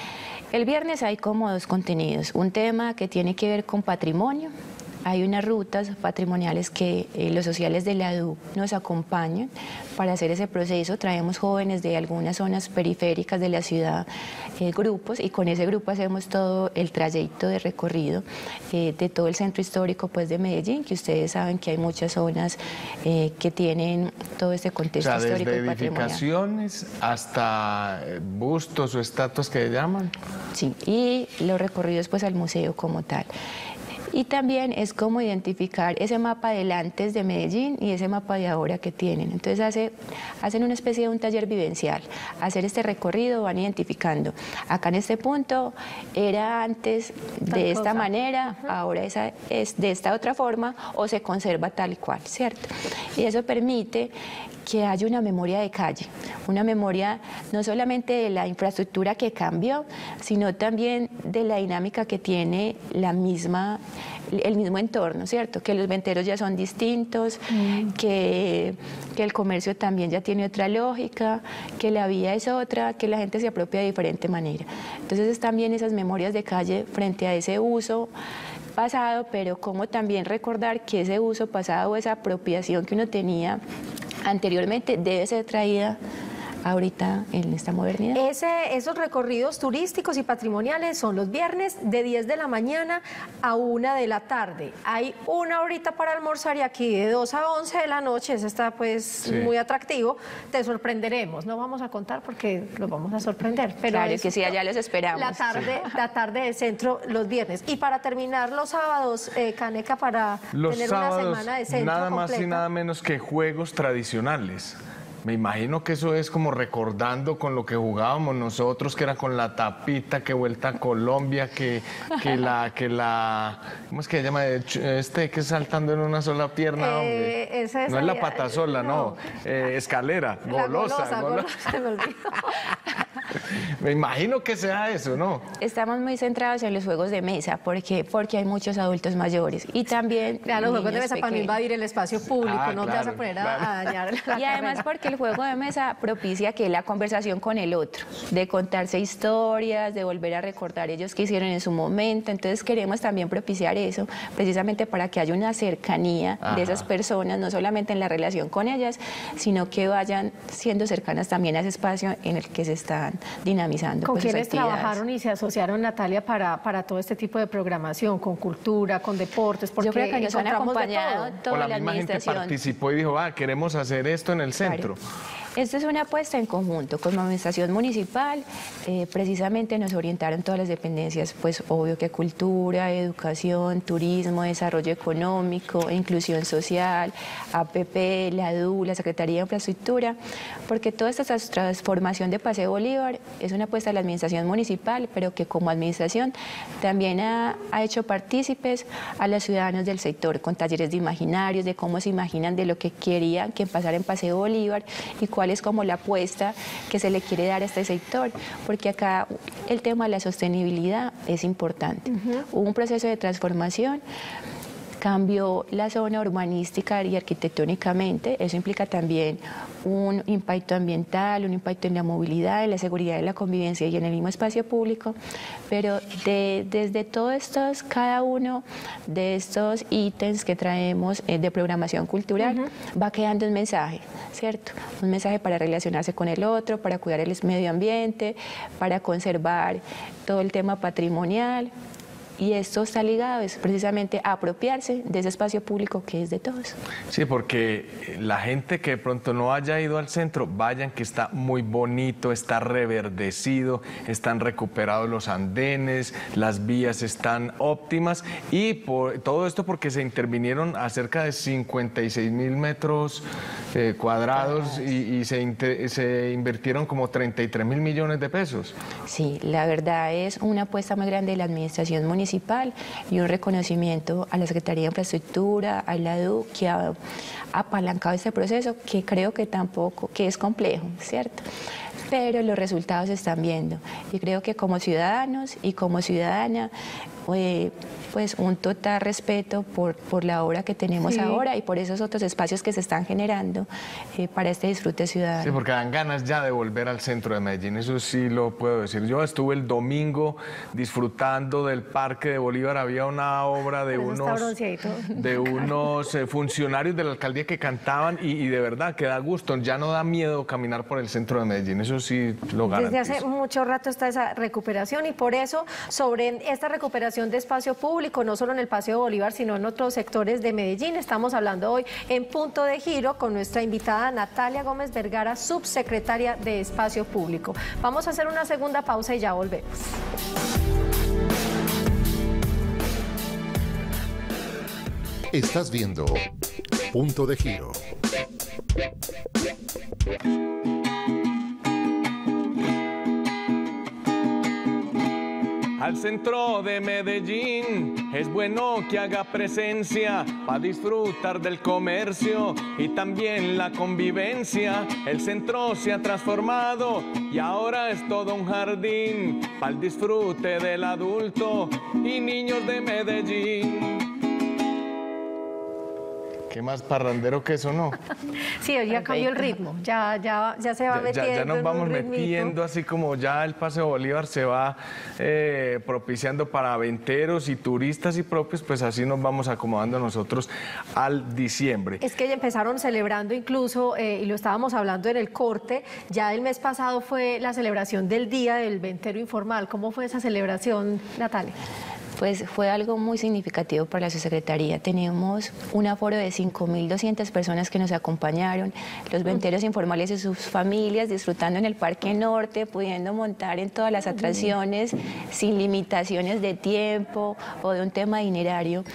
El viernes hay como dos contenidos, un tema que tiene que ver con patrimonio. Hay unas rutas patrimoniales que eh, los sociales de la D U nos acompañan para hacer ese proceso. Traemos jóvenes de algunas zonas periféricas de la ciudad, eh, grupos, y con ese grupo hacemos todo el trayecto de recorrido eh, de todo el centro histórico, pues, de Medellín, que ustedes saben que hay muchas zonas eh, que tienen todo este
O
contexto
sea,
histórico
desde
y patrimonial.
edificaciones hasta eh, bustos o estatuas que llaman.
Sí, y los recorridos pues al museo como tal. Y también es como identificar ese mapa del antes de Medellín y ese mapa de ahora que tienen. Entonces hace, hacen una especie de un taller vivencial. Hacer este recorrido, van identificando. Acá en este punto era antes de
Tal
esta
cosa.
manera, ahora esa es de esta otra forma, o se conserva tal cual, ¿cierto? Y eso permite que haya una memoria de calle, una memoria no solamente de la infraestructura que cambió, sino también de la dinámica que tiene la misma, el mismo entorno, ¿cierto? Que los venteros ya son distintos, mm. que, que el comercio también ya tiene otra lógica, que la vía es otra, que la gente se apropia de diferente manera. Entonces es también esas memorias de calle frente a ese uso pasado, pero como también recordar que ese uso pasado, esa apropiación que uno tenía anteriormente debe ser traída ahorita en esta modernidad.
Ese, esos recorridos turísticos y patrimoniales son los viernes de diez de la mañana a una de la tarde. Hay una horita para almorzar y aquí de dos a once de la noche, eso está pues sí. muy atractivo. Te sorprenderemos, no vamos a contar porque los vamos a sorprender. Pero
claro que sí, allá los esperamos.
La tarde, sí. la tarde del centro los viernes. Y para terminar los sábados, eh, Caneca, para
los
tener
sábados,
una semana de centro
nada más
completa.
y nada menos que juegos tradicionales. Me imagino que eso es como recordando con lo que jugábamos nosotros, que era con la tapita, que Vuelta a Colombia, que, que la, que la, ¿cómo es que se llama? Este que es saltando en una sola pierna,
eh,
hombre.
Esa,
no es la patasola, no, no. Eh, escalera, golosa.
La golosa,
golosa.
golosa, me olvidó.
Me imagino que sea eso, ¿no?
Estamos muy centrados en los juegos de mesa, porque, porque hay muchos adultos mayores y también
ya, los juegos de mesa
pequeños.
Para no invadir el espacio público,
ah,
no
claro,
te vas a poner
claro.
a, a dañar la
Y además porque el juego de mesa propicia que la conversación con el otro, de contarse historias, de volver a recordar ellos qué hicieron en su momento. Entonces queremos también propiciar eso, precisamente para que haya una cercanía Ajá. de esas personas, no solamente en la relación con ellas, sino que vayan siendo cercanas también a ese espacio en el que se están dinamizando.
¿Con
pues,
quiénes trabajaron y se asociaron, Natalia, para, para todo este tipo de programación, con cultura, con deportes? Porque
yo creo que nos han acompañado toda
o la,
la
misma
administración.
gente participó y dijo, ah, queremos hacer esto en el centro.
Claro. Esta es una apuesta en conjunto con la administración municipal, eh, precisamente nos orientaron todas las dependencias, pues obvio que cultura, educación, turismo, desarrollo económico, inclusión social, A P P, la D U, la Secretaría de Infraestructura, porque toda esta transformación de Paseo Bolívar es una apuesta de la administración municipal, pero que como administración también ha, ha hecho partícipes a los ciudadanos del sector, con talleres de imaginarios, de cómo se imaginan de lo que querían que pasara en Paseo Bolívar y cuál es como la apuesta que se le quiere dar a este sector, porque acá el tema de la sostenibilidad es importante. Uh-huh. Hubo un proceso de transformación, cambió la zona urbanística y arquitectónicamente, eso implica también un impacto ambiental, un impacto en la movilidad, en la seguridad, en la convivencia y en el mismo espacio público, pero de, desde todos estos, cada uno de estos ítems que traemos eh, de programación cultural, uh-huh. va quedando un mensaje, ¿cierto? Un mensaje para relacionarse con el otro, para cuidar el medio ambiente, para conservar todo el tema patrimonial. Y esto está ligado es precisamente a apropiarse de ese espacio público que es de todos.
Sí, porque la gente que de pronto no haya ido al centro, vayan que está muy bonito, está reverdecido, están recuperados los andenes, las vías están óptimas y por, todo esto porque se intervinieron a cerca de cincuenta y seis mil metros eh, cuadrados y, y se, inter, se invirtieron como treinta y tres mil millones de pesos.
Sí, la verdad es una apuesta muy grande de la administración municipal y un reconocimiento a la Secretaría de Infraestructura, a la D U, que ha apalancado este proceso, que creo que tampoco, que es complejo, ¿cierto? Pero los resultados se están viendo y creo que como ciudadanos y como ciudadana, eh, pues un total respeto por, por la obra que tenemos sí. ahora y por esos otros espacios que se están generando eh, para este disfrute ciudadano.
Sí, porque dan ganas ya de volver al centro de Medellín, eso sí lo puedo decir. Yo estuve el domingo disfrutando del Parque de Bolívar, había una obra de unos, de unos eh, funcionarios de la alcaldía que cantaban y, y de verdad que da gusto, ya no da miedo caminar por el centro de Medellín, eso sí lo garantizo.
Desde hace mucho rato está esa recuperación y por eso sobre esta recuperación de espacio público, no solo en el Paseo Bolívar, sino en otros sectores de Medellín. Estamos hablando hoy en Punto de Giro con nuestra invitada Natalia Gómez Vergara, subsecretaria de Espacio Público. Vamos a hacer una segunda pausa y ya volvemos.
Estás viendo Punto de Giro.
al centro de Medellín. Es bueno que haga presencia para disfrutar del comercio y también la convivencia. El centro se ha transformado y ahora es todo un jardín para el disfrute del adulto y niños de Medellín. ¿Qué más parrandero que eso, no?
Sí, ya cambió el ritmo, ya, ya, ya se va
ya,
metiendo.
Ya, ya nos
en
vamos
un ritmito.
metiendo, así como ya el Paseo Bolívar se va eh, propiciando para aventeros y turistas y propios, pues así nos vamos acomodando nosotros al diciembre.
Es que ya empezaron celebrando incluso, eh, y lo estábamos hablando en el corte, ya el mes pasado fue la celebración del Día del Ventero Informal. ¿Cómo fue esa celebración, Natalia?
Pues fue algo muy significativo para la subsecretaría. Tenemos un aforo de cinco mil doscientas personas que nos acompañaron, los venteros informales y sus familias disfrutando en el Parque Norte, pudiendo montar en todas las atracciones sin limitaciones de tiempo o de un tema dinerario.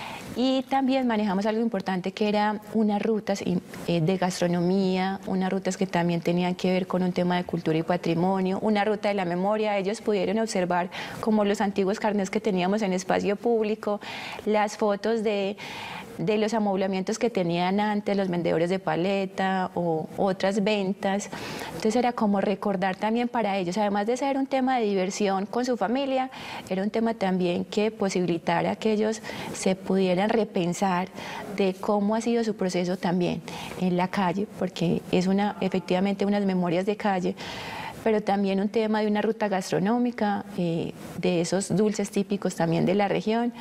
Y también manejamos algo importante que era unas rutas de gastronomía, unas rutas que también tenían que ver con un tema de cultura y patrimonio, una ruta de la memoria. Ellos pudieron observar como los antiguos carnets que teníamos en espacio público, las fotos de, de los amoblamientos que tenían antes los vendedores de paleta o otras ventas. Entonces era como recordar también para ellos, además de ser un tema de diversión con su familia, era un tema también que posibilitara que ellos se pudieran repensar de cómo ha sido su proceso también en la calle, porque es una, efectivamente unas memorias de calle, pero también un tema de una ruta gastronómica, eh, de esos dulces típicos también de la región.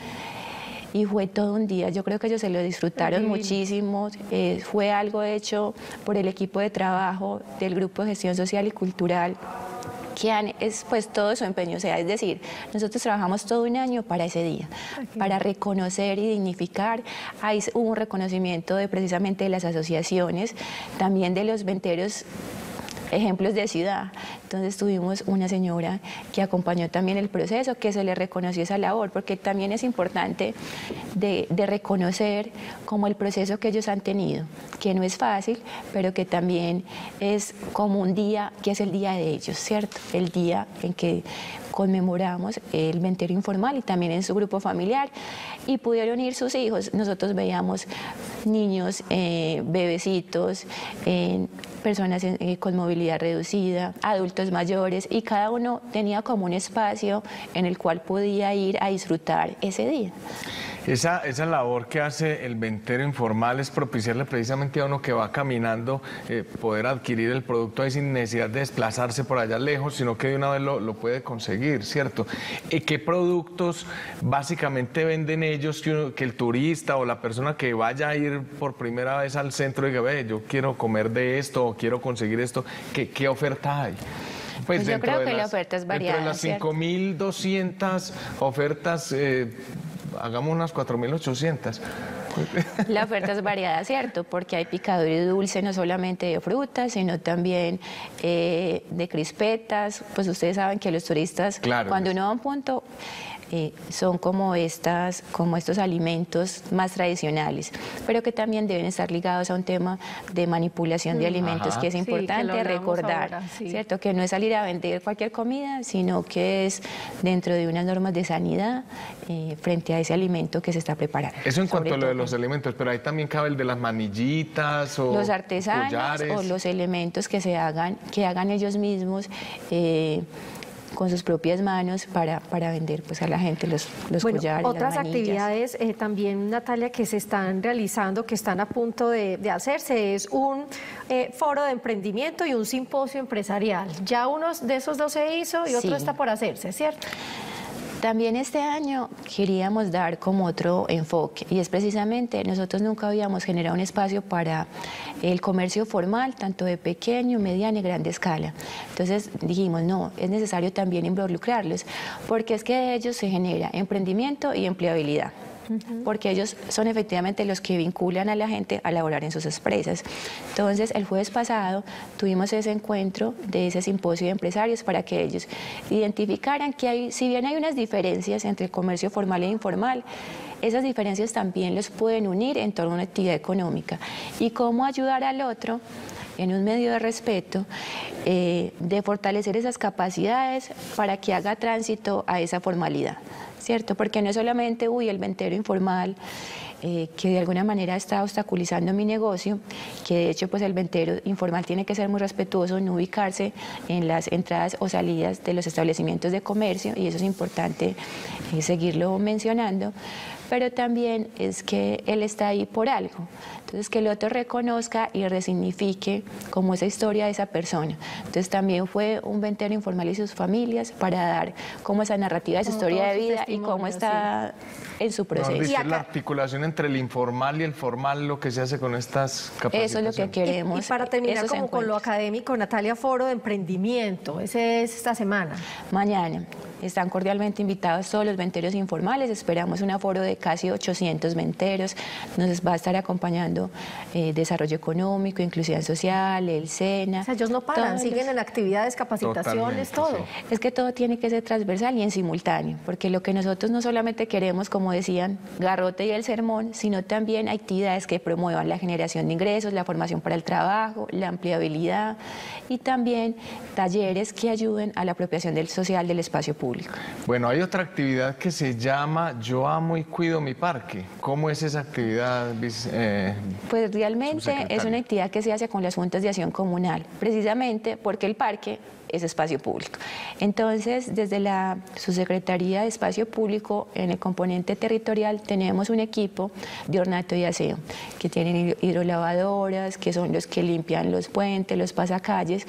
Y fue todo un día, yo creo que ellos se lo disfrutaron muchísimo, eh, fue algo hecho por el equipo de trabajo del Grupo de Gestión Social y Cultural, que han, es pues todo su empeño, o sea, es decir, nosotros trabajamos todo un año para ese día, okay, para reconocer y dignificar. Ahí hubo un reconocimiento de precisamente de las asociaciones, también de los venteros, ejemplos de ciudad. Entonces tuvimos una señora que acompañó también el proceso, que se le reconoció esa labor, porque también es importante de, de reconocer como el proceso que ellos han tenido, que no es fácil, pero que también es como un día, que es el día de ellos, ¿cierto? El día en que conmemoramos el ventero informal y también en su grupo familiar, y pudieron ir sus hijos. Nosotros veíamos niños, eh, bebecitos, eh, personas eh, con movilidad reducida, adultos mayores, y cada uno tenía como un espacio en el cual podía ir a disfrutar ese día.
Esa, esa labor que hace el ventero informal es propiciarle precisamente a uno que va caminando eh, poder adquirir el producto ahí sin necesidad de desplazarse por allá lejos, sino que de una vez lo, lo puede conseguir, ¿cierto? ¿Y qué productos básicamente venden ellos que, uno, que el turista o la persona que vaya a ir por primera vez al centro diga, ve, yo quiero comer de esto o quiero conseguir esto? ¿Qué, qué oferta hay?
Pues, pues yo creo que las, la oferta es variada.
Entre las cinco mil doscientas ofertas, eh, hagamos unas cuatro mil ochocientas.
La oferta es variada, ¿cierto? Porque hay picador y dulce, no solamente de frutas, sino también eh, de crispetas. Pues ustedes saben que los turistas, claro, cuando uno va a un punto, eh, son como, estas, como estos alimentos más tradicionales, pero que también deben estar ligados a un tema de manipulación de alimentos, Ajá. que es importante sí, que recordar, ahora, sí. ¿cierto? Que no es salir a vender cualquier comida, sino que es dentro de unas normas de sanidad eh, frente a ese alimento que se está preparando.
Eso en cuanto a lo de los alimentos, pero ahí también cabe el de las manillitas o
los artesanos
collares,
o los elementos que se hagan, que hagan ellos mismos, eh, con sus propias manos para, para vender pues a la gente los, los
bueno,
collares,
otras
las
actividades eh, también, Natalia, que se están realizando, que están a punto de, de hacerse, es un eh, foro de emprendimiento y un simposio empresarial. Ya uno de esos dos se hizo y otro sí. está por hacerse, ¿cierto?
También este año queríamos dar como otro enfoque, y es precisamente, nosotros nunca habíamos generado un espacio para el comercio formal, tanto de pequeño, mediana y grande escala. Entonces dijimos, no, es necesario también involucrarlos, porque es que de ellos se genera emprendimiento y empleabilidad, porque ellos son efectivamente los que vinculan a la gente a laborar en sus empresas. Entonces, el jueves pasado tuvimos ese encuentro de ese simposio de empresarios para que ellos identificaran que hay, si bien hay unas diferencias entre el comercio formal e informal, esas diferencias también los pueden unir en torno a una actividad económica, y cómo ayudar al otro en un medio de respeto, eh, de fortalecer esas capacidades para que haga tránsito a esa formalidad, ¿cierto? Porque no es solamente, uy, el ventero informal, Eh, que de alguna manera está obstaculizando mi negocio, que de hecho pues el ventero informal tiene que ser muy respetuoso, no ubicarse en las entradas o salidas de los establecimientos de comercio, y eso es importante eh, seguirlo mencionando, pero también es que él está ahí por algo. Entonces, que el otro reconozca y resignifique como esa historia de esa persona. Entonces, también fue un ventero informal y sus familias para dar como esa narrativa de su
como
historia de
su
vida y cómo está sí. en su proceso.
No,
Y
acá, la articulación entre el informal y el formal, lo que se hace con estas capacitaciones.
Eso es lo que queremos.
Y, y para terminar como con lo académico, Natalia, foro de emprendimiento, ese es esta semana.
Mañana. Están cordialmente invitados todos los venteros informales, esperamos un aforo de casi ochocientos venteros, nos va a estar acompañando eh, Desarrollo Económico, Inclusión Social, el SENA.
O sea, ellos no paran, siguen los... en actividades, capacitaciones, todo.
Sí. Es que todo tiene que ser transversal y en simultáneo, porque lo que nosotros no solamente queremos, como decían, garrote y el sermón, sino también actividades que promuevan la generación de ingresos, la formación para el trabajo, la empleabilidad y también talleres que ayuden a la apropiación del social del espacio público.
Bueno, hay otra actividad que se llama Yo amo y cuido mi parque. ¿Cómo es esa actividad? Eh,
pues realmente es una actividad que se hace con las juntas de acción comunal, precisamente porque el parque es espacio público. Entonces, desde la Subsecretaría de Espacio Público, en el componente territorial, tenemos un equipo de ornato y aseo, que tienen hidrolavadoras, que son los que limpian los puentes, los pasacalles,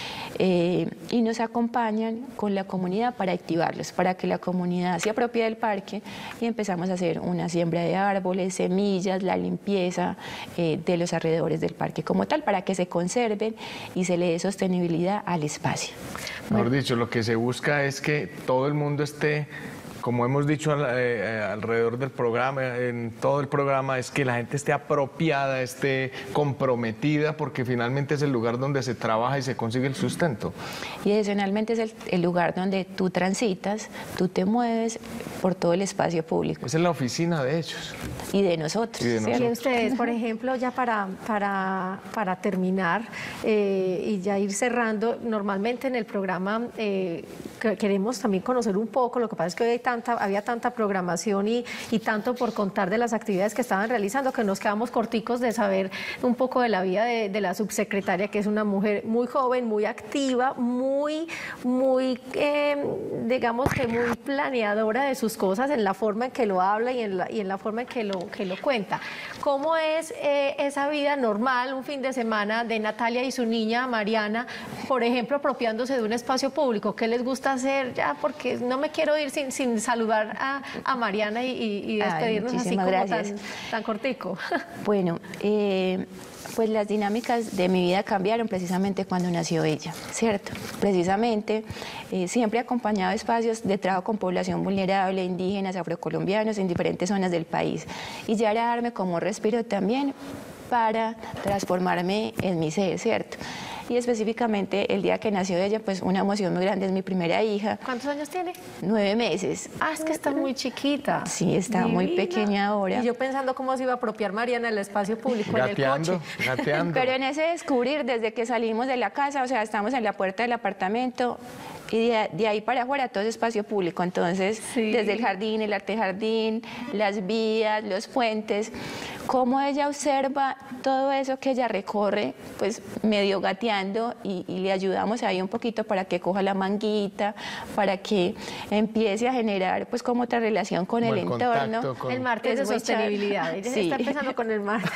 Eh, y nos acompañan con la comunidad para activarlos, para que la comunidad se apropie del parque y empezamos a hacer una siembra de árboles, semillas, la limpieza eh, de los alrededores del parque como tal, para que se conserven y se le dé sostenibilidad al espacio.
Mejor bueno. dicho, lo que se busca es que todo el mundo esté, como hemos dicho eh, alrededor del programa, en todo el programa, es que la gente esté apropiada, esté comprometida, porque finalmente es el lugar donde se trabaja y se consigue el sustento.
Y adicionalmente es el, el lugar donde tú transitas, tú te mueves por todo el espacio público.
Esa es la oficina de ellos.
Y de nosotros.
Y de nosotros.
Y ustedes, por ejemplo, ya para, para, para terminar eh, y ya ir cerrando, normalmente en el programa eh, queremos también conocer un poco, lo que pasa es que hoy hay tanta, había tanta programación y, y tanto por contar de las actividades que estaban realizando que nos quedamos corticos de saber un poco de la vida de, de la subsecretaria, que es una mujer muy joven, muy activa, muy, muy eh, digamos que muy planeadora de sus cosas en la forma en que lo habla y en la, y en la forma en que lo, que lo cuenta. ¿Cómo es eh, esa vida normal, un fin de semana de Natalia y su niña Mariana, por ejemplo, apropiándose de un espacio público? ¿Qué les gusta hacer ya? Porque no me quiero ir sin, sin saludar a, a Mariana y, y despedirnos Ay, así como
gracias.
tan, tan cortico.
Bueno, eh, pues las dinámicas de mi vida cambiaron precisamente cuando nació ella, ¿cierto? Precisamente eh, siempre he acompañado espacios de trabajo con población vulnerable, indígenas, afrocolombianos en diferentes zonas del país, y ya era darme como respiro también para transformarme en mi ser, ¿cierto? Y específicamente el día que nació ella, pues una emoción muy grande, es mi primera hija.
¿Cuántos años tiene?
Nueve meses.
Ah, es que está muy chiquita.
Sí, está Divina. Muy pequeña ahora.
Y yo pensando cómo se iba a apropiar Mariana el espacio público,
gateando,
en el coche.
Gateando.
Pero en ese descubrir, desde que salimos de la casa, o sea, estamos en la puerta del apartamento, y de, de ahí para afuera todo es espacio público. Entonces, sí. Desde el jardín, el antejardín, las vías, los puentes, cómo ella observa todo eso que ella recorre, pues medio gateando, y, y le ayudamos ahí un poquito para que coja la manguita, para que empiece a generar pues como otra relación con como el, el entorno.
Con... El martes de sostenibilidad. Ella sí. Está empezando con el martes.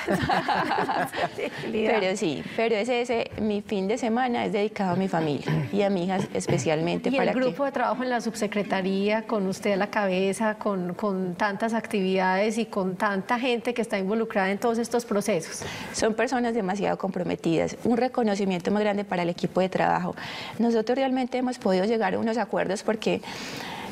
Pero sí, pero ese, ese, mi fin de semana es dedicado a mi familia y a mi hija especialmente.
Y
para
el grupo
que...
de trabajo en la subsecretaría, con usted a la cabeza, con, con tantas actividades y con tanta gente que está involucrada en todos estos procesos.
Son personas demasiado comprometidas, un reconocimiento muy grande para el equipo de trabajo. Nosotros realmente hemos podido llegar a unos acuerdos porque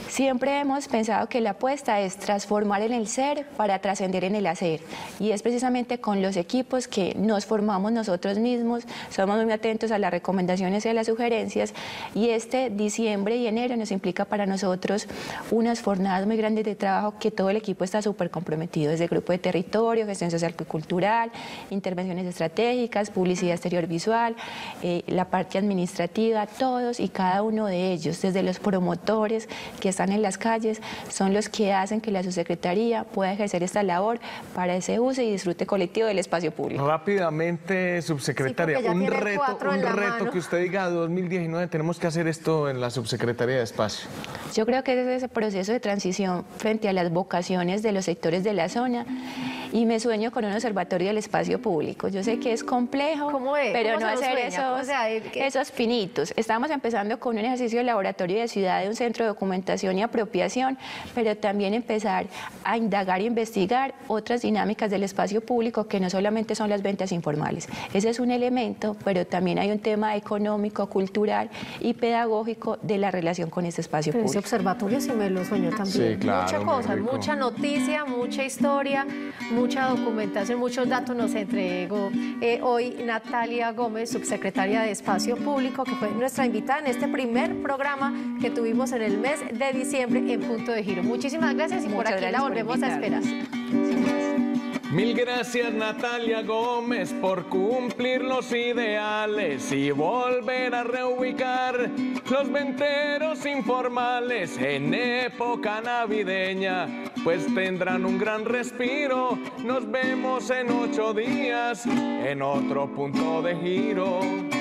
Siempre hemos pensado que la apuesta es transformar en el ser para trascender en el hacer, y es precisamente con los equipos que nos formamos nosotros mismos, somos muy atentos a las recomendaciones y a las sugerencias, y este diciembre y enero nos implica para nosotros unas jornadas muy grandes de trabajo que todo el equipo está súper comprometido, desde el grupo de territorio, gestión social y cultural, intervenciones estratégicas, publicidad exterior visual, eh, la parte administrativa, todos y cada uno de ellos, desde los promotores que están en las calles, son los que hacen que la subsecretaría pueda ejercer esta labor para ese uso y disfrute colectivo del espacio público.
Rápidamente, subsecretaria,
sí,
un
tiene
reto, un reto
mano.
que usted diga, dos mil diecinueve tenemos que hacer esto en la subsecretaría de Espacio.
Yo creo que es ese proceso de transición frente a las vocaciones de los sectores de la zona, y me sueño con un observatorio del espacio público. Yo sé que es complejo,
¿Cómo es?
pero
¿Cómo
no
se lo
hacer
sueña?
esos,
O sea, ¿el qué?
esos pinitos. Estamos empezando con un ejercicio de laboratorio de ciudad, de un centro de documentación y apropiación, pero también empezar a indagar e investigar otras dinámicas del espacio público que no solamente son las ventas informales. Ese es un elemento, pero también hay un tema económico, cultural y pedagógico de la relación con este espacio
Pero ese
público.
observatorio sí me lo sueño también.
Sí, claro,
Mucha
muy
cosa,
rico.
mucha noticia, mucha historia, mucha documentación, muchos datos nos entregó eh, hoy Natalia Gómez, subsecretaria de Espacio Público, que fue nuestra invitada en este primer programa que tuvimos en el mes de diciembre en Punto de Giro. Muchísimas gracias y por
Muchas
aquí la
gracias por
volvemos a esperar.
Mil gracias, Natalia Gómez, por cumplir los ideales y volver a reubicar los venteros informales en época navideña, pues tendrán un gran respiro. Nos vemos en ocho días en otro Punto de Giro.